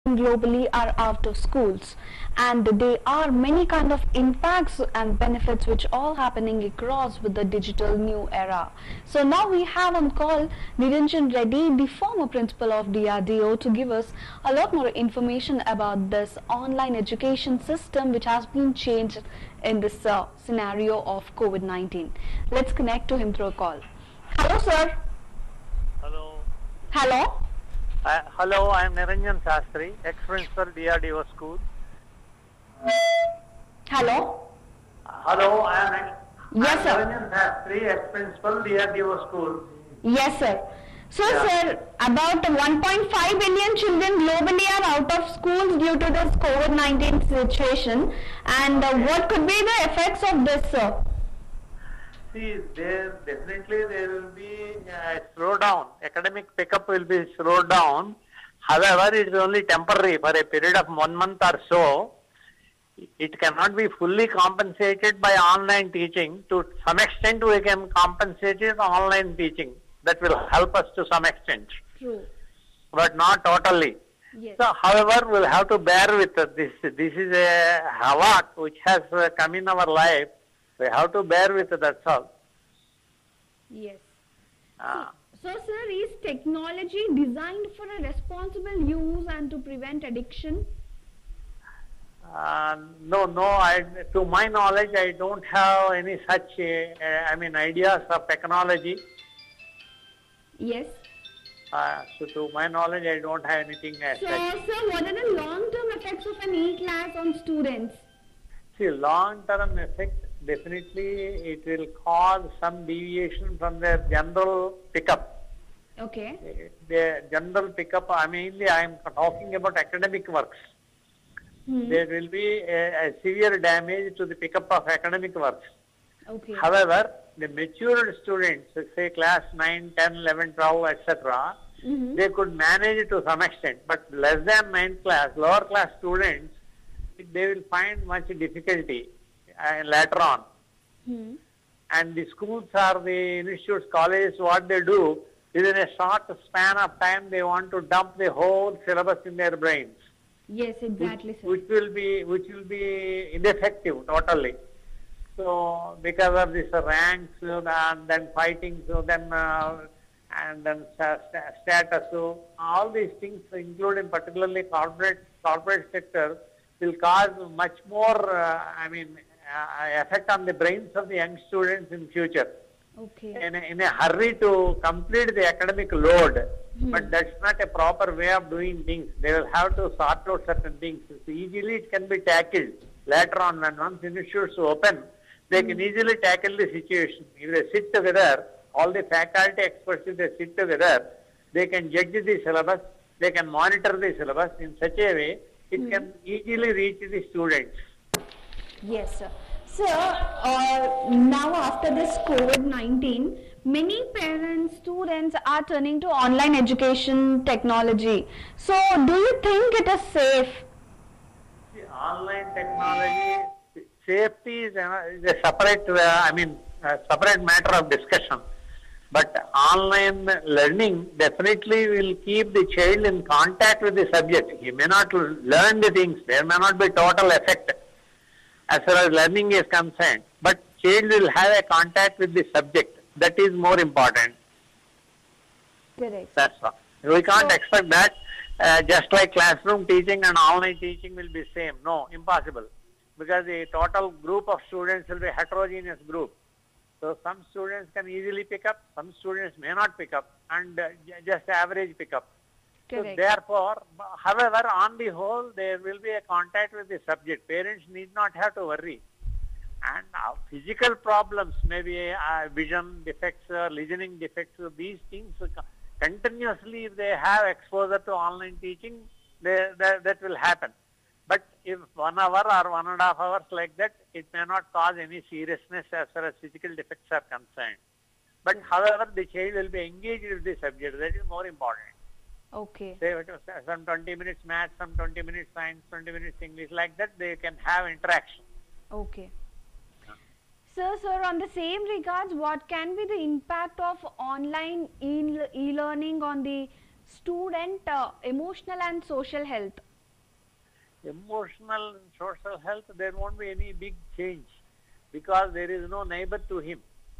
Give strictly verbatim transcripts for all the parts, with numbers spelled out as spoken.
globally are out of schools, and there are many kind of impacts and benefits which all happening across with the digital new era. So now we have on call Niranjan Reddy, the former principal of D R D O, to give us a lot more information about this online education system which has been changed in this uh, scenario of COVID nineteen. Let's connect to him through a call. Hello sir. Hello. Hello. Uh, hello, I am Niranjan Sastry, ex-principal D R D O school. Hello. Uh, hello, I am ex Yes, sir. Niranjan Sastry, ex-principal D R D O school. Yes, sir. So, Yeah. sir, about one point five billion children globally are out of schools due to this COVID nineteen situation. And uh, what could be the effects of this, sir? See, there definitely there will be a slowdown. Academic pickup will be slowed down. However, it is only temporary for a period of one month or so. It cannot be fully compensated by online teaching. To some extent, we can compensate it online teaching. That will help us to some extent, True. but not totally. Yes. So, however, we'll have to bear with this. This is a havoc which has uh, come in our life. We have to bear with it, that's all. Yes. Uh, So, sir, is technology designed for a responsible use and to prevent addiction? uh, no, no, I, to my knowledge, I don't have any such, uh, I mean, ideas of technology. Yes. Uh, so, to my knowledge, I don't have anything as So, such. sir, what are the long-term effects of an e-class on students? See, long-term effect, definitely it will cause some deviation from their general pickup. Okay. The general pickup, I mainly I am talking about academic works. Hmm. There will be a, a severe damage to the pickup of academic works. Okay. However, the matured students, say class nine, ten, eleven, twelve, et cetera, Mm-hmm. they could manage it to some extent. But less than ninth class, lower class students, they will find much difficulty uh, later on. Hmm. And the schools or the institutes, colleges, what they do, within a short span of time, they want to dump the whole syllabus in their brains, Yes, exactly, which, sir. which will be which will be ineffective totally. So because of this ranks uh, and then fighting, so then uh, and then sta- sta- status, so all these things, including particularly corporate corporate sector, will cause much more. Uh, I mean, uh, effect on the brains of the young students in future. Okay. In a, in a hurry to complete the academic load, Hmm. but that's not a proper way of doing things. They will have to sort out certain things. So easily it can be tackled later on when once institutes open. They can easily tackle the situation. If they sit together, all the faculty experts, if they sit together, they can judge the syllabus, they can monitor the syllabus in such a way, it can easily reach the students. Yes, sir. Sir, uh, now after this COVID nineteen, many parents, students are turning to online education technology. So, do you think it is safe? See, online technology, safety is a, is a separate, uh, I mean, a separate matter of discussion. But online learning definitely will keep the child in contact with the subject. He may not learn the things. There may not be total effect as far as learning is concerned. But child will have a contact with the subject. That is more important. Correct. That's all. We can't So- expect that uh, just like classroom teaching and online teaching will be same. No, impossible. Because the total group of students will be heterogeneous group. So some students can easily pick up, some students may not pick up, and uh, j- just average pick up. So Correct. therefore, however, on the whole, there will be a contact with the subject. Parents need not have to worry. And uh, physical problems, maybe uh, vision defects, uh, listening defects, uh, these things uh, continuously, if they have exposure to online teaching, they, they, that will happen. But if one hour or one and a half hours like that, it may not cause any seriousness as far as physical defects are concerned. But however, the child will be engaged with the subject. That is more important. Okay. Say it was some twenty minutes math, some twenty minutes science, twenty minutes English, like that they can have interaction. Okay. Sir, sir, on the same regards, what can be the impact of online e- e-learning on the student uh, emotional and social health? Emotional and social health, there won't be any big change because there is no neighbor to him.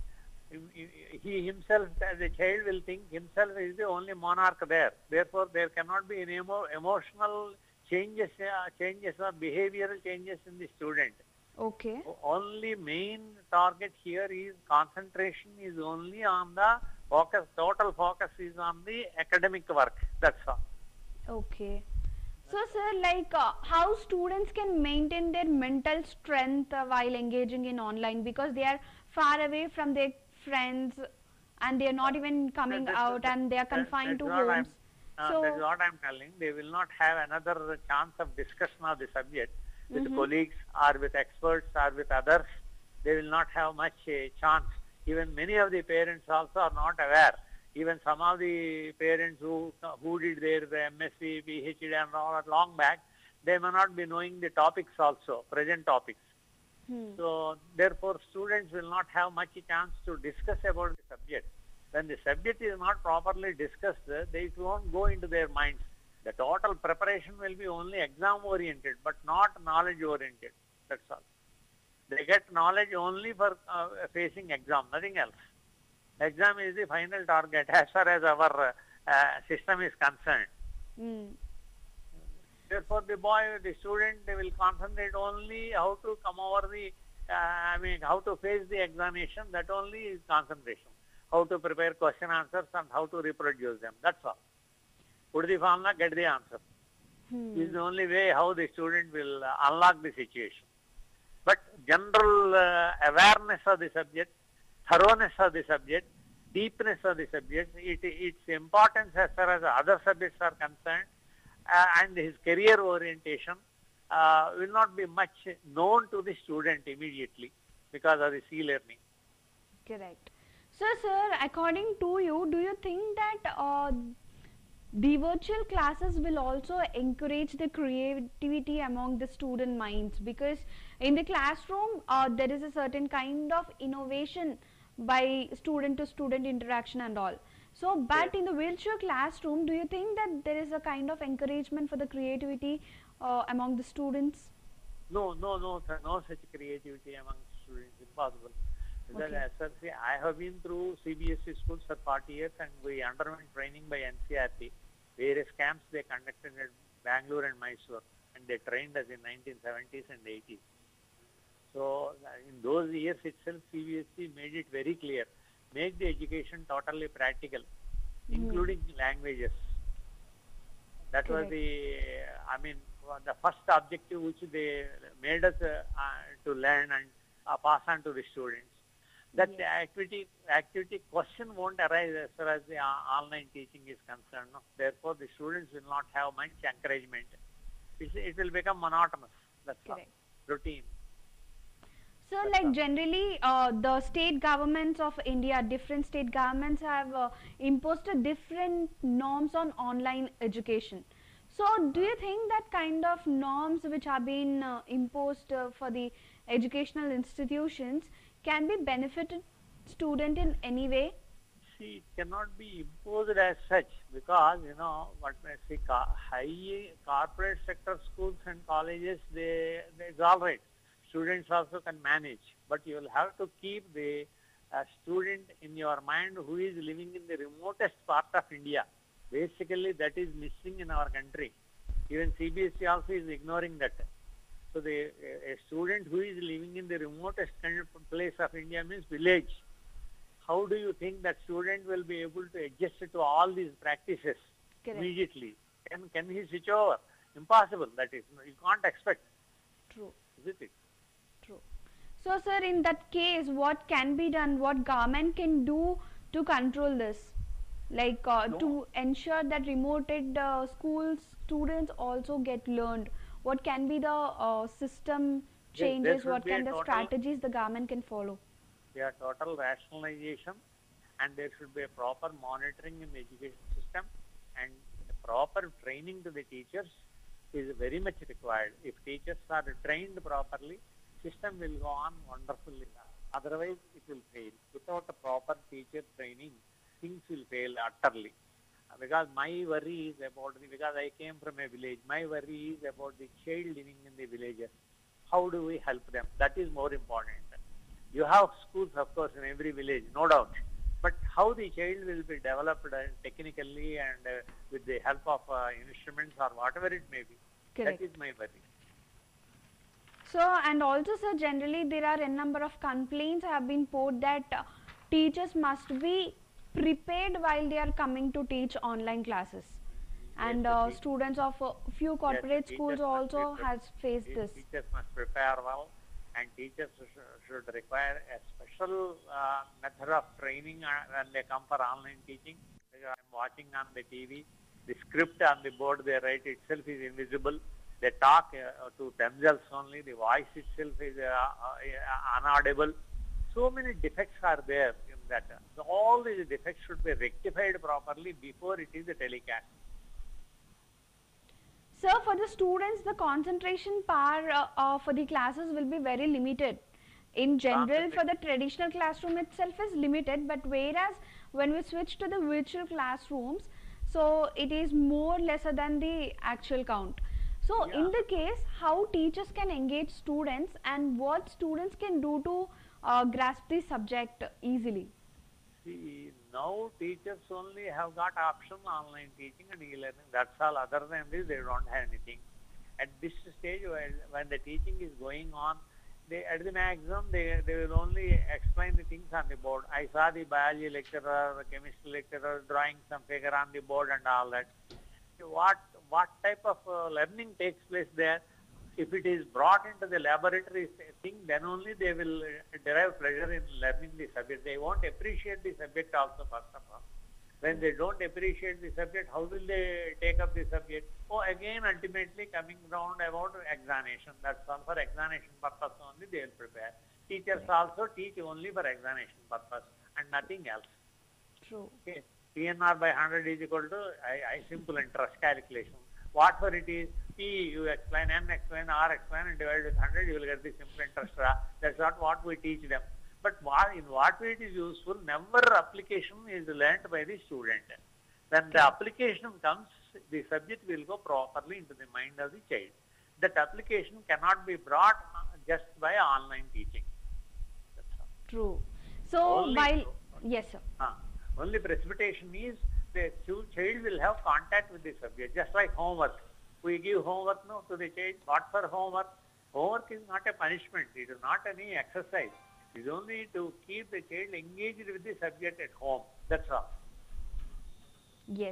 He himself, as a child, will think himself is the only monarch there. Therefore, there cannot be any emo emotional changes, uh, changes or behavioral changes in the student. Okay. Only main target here is concentration is only on the focus, total focus is on the academic work. That's all. Okay. So, sir, like uh, how students can maintain their mental strength uh, while engaging in online, because they are far away from their friends and they are not even coming That, out that, and they are that, confined that's to what homes. I'm, uh, So, that's what I'm telling. They will not have another chance of discussion of the subject with mm-hmm. colleagues or with experts or with others. They will not have much uh, chance. Even many of the parents also are not aware. Even some of the parents who who did their M S c, P H D and all long back, they may not be knowing the topics also, present topics. Hmm. So therefore, students will not have much chance to discuss about the subject. When the subject is not properly discussed, they won't go into their minds. The total preparation will be only exam oriented, but not knowledge oriented. That's all. They get knowledge only for uh, facing exam, nothing else. Exam is the final target as far as our uh, system is concerned. Mm. Therefore, the boy, the student, they will concentrate only how to come over the, uh, I mean, how to face the examination. That only is concentration. How to prepare question answers and how to reproduce them. That's all. Put the formula, get the answer. Hmm. This is the only way how the student will uh, unlock the situation. But general uh, awareness of the subject, thoroughness of the subject, deepness of the subject, it, its importance as far as other subjects are concerned, uh, and his career orientation uh, will not be much known to the student immediately because of the C-learning. Correct. So, sir, according to you, do you think that uh, the virtual classes will also encourage the creativity among the student minds? Because in the classroom, uh, there is a certain kind of innovation by student to student interaction and all. So, but Yes. in the virtual classroom, do you think that there is a kind of encouragement for the creativity uh, among the students? No, no, no, sir, no such creativity among students. Impossible. Because Okay. as such, I have been through C B S E schools for forty years and we underwent training by N C R T. Various camps they conducted at Bangalore and Mysore, and they trained us in nineteen seventies and eighties. So in those years itself, C B S E made it very clear, make the education totally practical, Hmm. including languages. That was Correct. the, I mean, the first objective which they made us uh, uh, to learn and uh, pass on to the students. That Yes. activity activity question won't arise as far as the uh, online teaching is concerned. No? Therefore, the students will not have much encouragement. It's, it will become monotonous. That's Correct. all. Routine. So, That's like all. generally, uh, the state governments of India, different state governments have uh, imposed a different norms on online education. So, do you think that kind of norms which have been uh, imposed uh, for the educational institutions can be benefited student in any way? See, it cannot be imposed as such because, you know, what may I say, ca- high corporate sector schools and colleges, they, they it's all right. Students also can manage, but you will have to keep the uh, student in your mind who is living in the remotest part of India. Basically, that is missing in our country. Even C B S E also is ignoring that. So the a student who is living in the remotest kind of place of India means village. How do you think that student will be able to adjust to all these practices Correct. immediately? Can can he switch over? Impossible. That is, you can't expect, True. isn't it? True. So, sir, in that case, what can be done? What government can do to control this? Like uh, No. to ensure that remoted uh, schools students also get learned. What can be the uh, system There, there changes? should What be a can the total, strategies the government can follow? yeah, total rationalization, and there should be a proper monitoring in the education system, and proper training to the teachers is very much required. If teachers are trained properly, system will go on wonderfully. Otherwise, it will fail. Without a proper teacher training, things will fail utterly. Because my worry is about the, because I came from a village, my worry is about the child living in the villages. How do we help them? That is more important. You have schools, of course, in every village, no doubt. But how the child will be developed uh, technically and uh, with the help of uh, instruments or whatever it may be. Correct. That is my worry. So, and also, sir, generally there are a number of complaints have been put that uh, teachers must be prepared while they are coming to teach online classes. And Yes, uh, the students of uh, few Yes, corporate teachers schools must be also pre- has faced te- this. teachers must prepare well, and teachers sh- should require a special uh, method of training uh, when they come for online teaching. Because I'm watching on the T V, the script on the board they write itself is invisible. They talk uh, to themselves only. The voice itself is uh, uh, unaudible. So many defects are there in that. So all these defects should be rectified properly before it is a telecast. Sir, for the students, the concentration power uh, uh, for the classes will be very limited. In general, for the traditional classroom itself is limited, but whereas when we switch to the virtual classrooms, so it is more lesser than the actual count. So Yeah. in the case, how teachers can engage students and what students can do to uh, grasp the subject easily. See, now teachers only have got option online teaching and e-learning. That's all. Other than this, they don't have anything. At this stage, when, when the teaching is going on, they at the maximum they they will only explain the things on the board. I saw the biology lecturer, chemistry lecturer drawing some figure on the board and all that. What what type of uh, learning takes place there? If it is brought into the laboratory thing, then only they will uh, derive pleasure in learning the subject. They won't appreciate the subject also, first of all. When they don't appreciate the subject, how will they take up the subject? Oh, again, ultimately coming round about examination. That's all. For examination purpose only they will prepare. Teachers also teach only for examination purpose and nothing else. True. Okay. P N R by one hundred is equal to I, I simple interest calculation. Whatever it is, P you explain, N explain, R explain and divide with one hundred, you will get the simple interest. That's not what we teach them. But what, in what way it is useful, never application is learnt by the student. When the application comes, the subject will go properly into the mind of the child. That application cannot be brought just by online teaching. That's all. True. So Only while so. yes, sir. Uh, only precipitation is the child will have contact with the subject, just like homework. We give homework no, to the child. What for homework? Homework is not a punishment. It is not any exercise. It is only to keep the child engaged with the subject at home. That's all. Yes.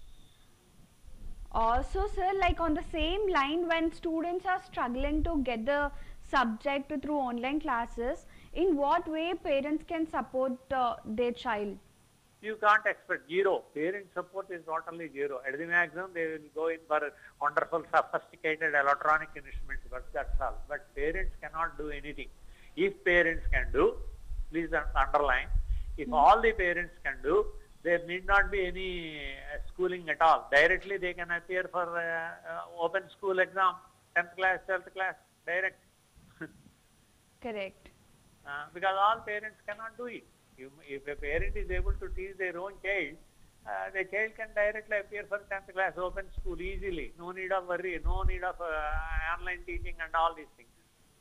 Also, sir, like on the same line, when students are struggling to get the subject through online classes, in what way parents can support uh, their child? You can't expect zero. Parent support is totally zero. At the maximum, they will go in for wonderful, sophisticated electronic instruments, but that's all. But parents cannot do anything. If parents can do, please underline, if mm. all the parents can do, there need not be any uh, schooling at all. Directly they can appear for uh, uh, open school exam, tenth class, twelfth class, direct. Correct. Uh, because all parents cannot do it. If, if a parent is able to teach their own child, uh, the child can directly appear for tenth class open school easily. No need of worry, no need of uh, online teaching and all these things.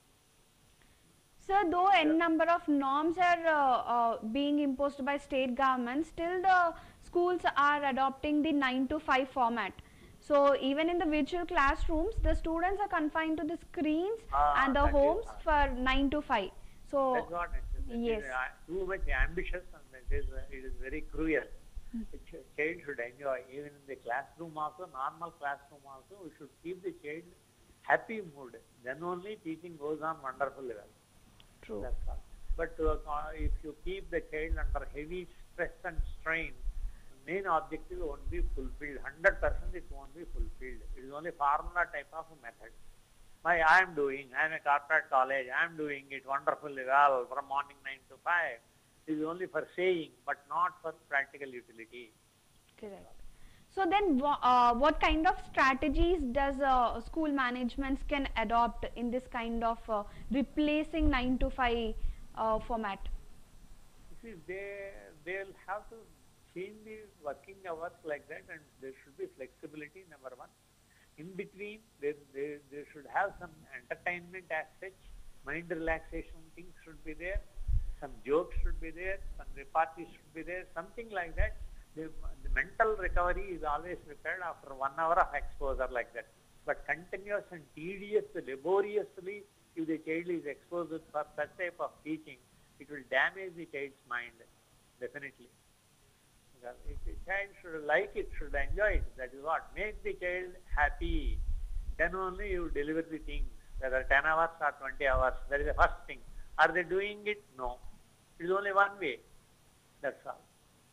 Sir, though n number of norms are uh, uh, being imposed by state governments, still the schools are adopting the nine to five format. So even in the virtual classrooms, the students are confined to the screens Ah, and the that is, homes ah. for nine to five. So That's what it is. It yes. is uh, too much ambitious and it is, uh, it is very cruel. Mm. The ch- child should enjoy. Even in the classroom also, normal classroom also, we should keep the child happy mood. Then only teaching goes on wonderful level. True. That's all. But uh, if you keep the child under heavy stress and strain, the main objective won't be fulfilled. one hundred percent it won't be fulfilled. It is only formula type of method. My, I am doing, I am a corporate college, I am doing it wonderfully well from morning nine to five. It is only for saying, but not for practical utility. Correct. So then, uh, what kind of strategies does uh, school managements can adopt in this kind of uh, replacing nine to five uh, format? See, they they'll have to change the working hours like that, and there should be flexibility, number one. In between, there, there, there should have some entertainment as such, mind relaxation things should be there, some jokes should be there, some repartees should be there, something like that. The, the mental recovery is always required after one hour of exposure like that. But continuous and tedious, laboriously, if the child is exposed for such type of teaching, it will damage the child's mind, definitely. Because if the child should like it, should enjoy it, that is what. Make the child happy. Then only you deliver the things, whether ten hours or twenty hours. That is the first thing. Are they doing it? No. It is only one way. That's all.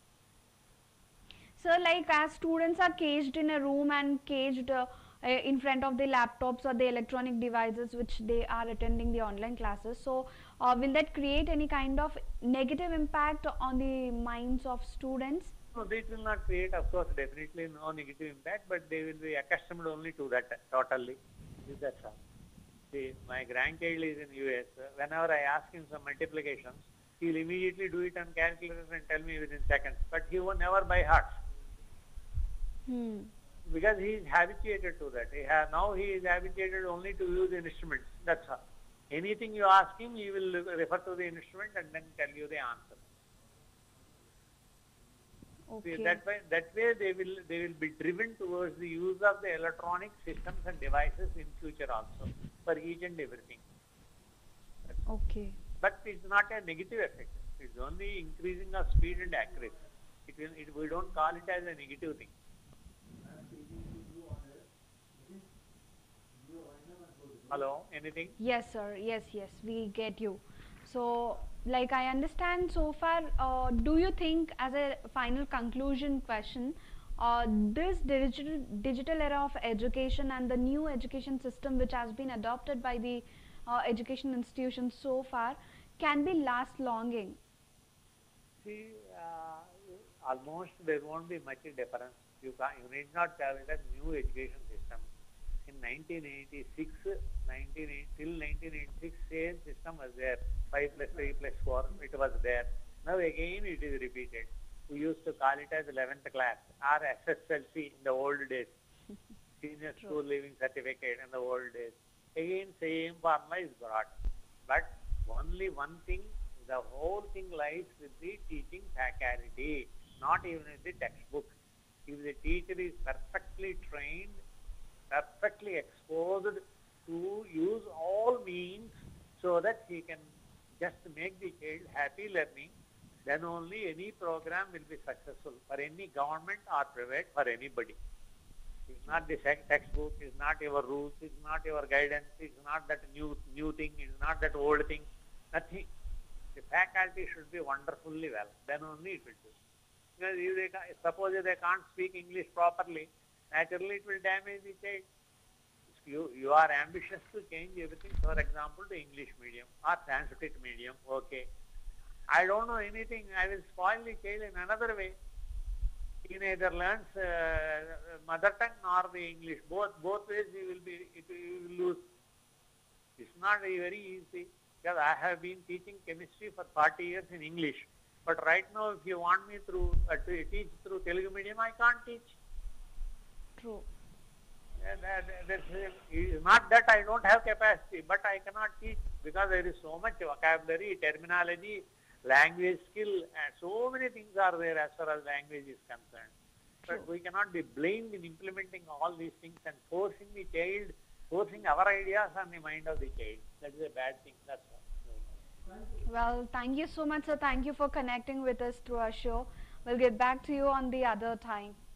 So, like as students are caged in a room and caged uh, uh, in front of the laptops or the electronic devices which they are attending the online classes, so uh, will that create any kind of negative impact on the minds of students? No, it will not create, of course, definitely no negative impact, but they will be accustomed only to that totally. That's all. See, my grandchild is in U S. Whenever I ask him some multiplications, he will immediately do it on calculator and tell me within seconds. But he will never by heart. Hmm. Because he is habituated to that. He have, now he is habituated only to use instruments. That's all. Anything you ask him, he will refer to the instrument and then tell you the answer. Okay. See, that way, that way they will they will be driven towards the use of the electronic systems and devices in future also for each and everything. That's Okay. But it's not a negative effect. It's only increasing of speed and accuracy. It will, it, we don't call it as a negative thing. Hello, anything? Yes, sir. Yes, yes, we get you. So, like I understand so far, uh, do you think, as a final conclusion question, uh, this digital digital era of education and the new education system which has been adopted by the uh, education institutions so far can be last longing? See, uh, almost there won't be much difference. You, can, you need not tell it a new education system. In nineteen eighty-six, nineteen eighty, till nineteen eighty-six, same system was there. five plus three plus four, it was there. Now again it is repeated. We used to call it as eleventh class or S S L C in the old days. Senior School Leaving Certificate in the old days. Again same formula is brought. But only one thing, the whole thing lies with the teaching faculty, not even with the textbook. If the teacher is perfectly trained, perfectly exposed to use all means so that he can just make the child happy learning, then only any program will be successful for any government or private, for anybody. It's not the textbook, it's not your rules, it's not your guidance, it's not that new new thing, it's not that old thing, nothing. The faculty should be wonderfully well, then only it will do. Because if they, suppose if they can't speak English properly, naturally it will damage the child. You, you are ambitious to change everything, for example, to English medium or Sanskrit medium, okay. I don't know anything, I will spoil the child in another way. He neither learns uh, mother tongue nor the English. Both both ways he will be, it, he will lose. It's not very easy. Because I have been teaching chemistry for forty years in English. But right now, if you want me through uh, to teach through Telugu medium, I can't teach. True. And, uh, it's not that I don't have capacity, but I cannot teach because there is so much vocabulary, terminology, language skill, and so many things are there as far as language is concerned. True. But we cannot be blamed in implementing all these things and forcing the child, forcing our ideas on the mind of the child. That is a bad thing. That's all. Well, thank you so much, sir. Thank you for connecting with us through our show. We'll get back to you on the other time.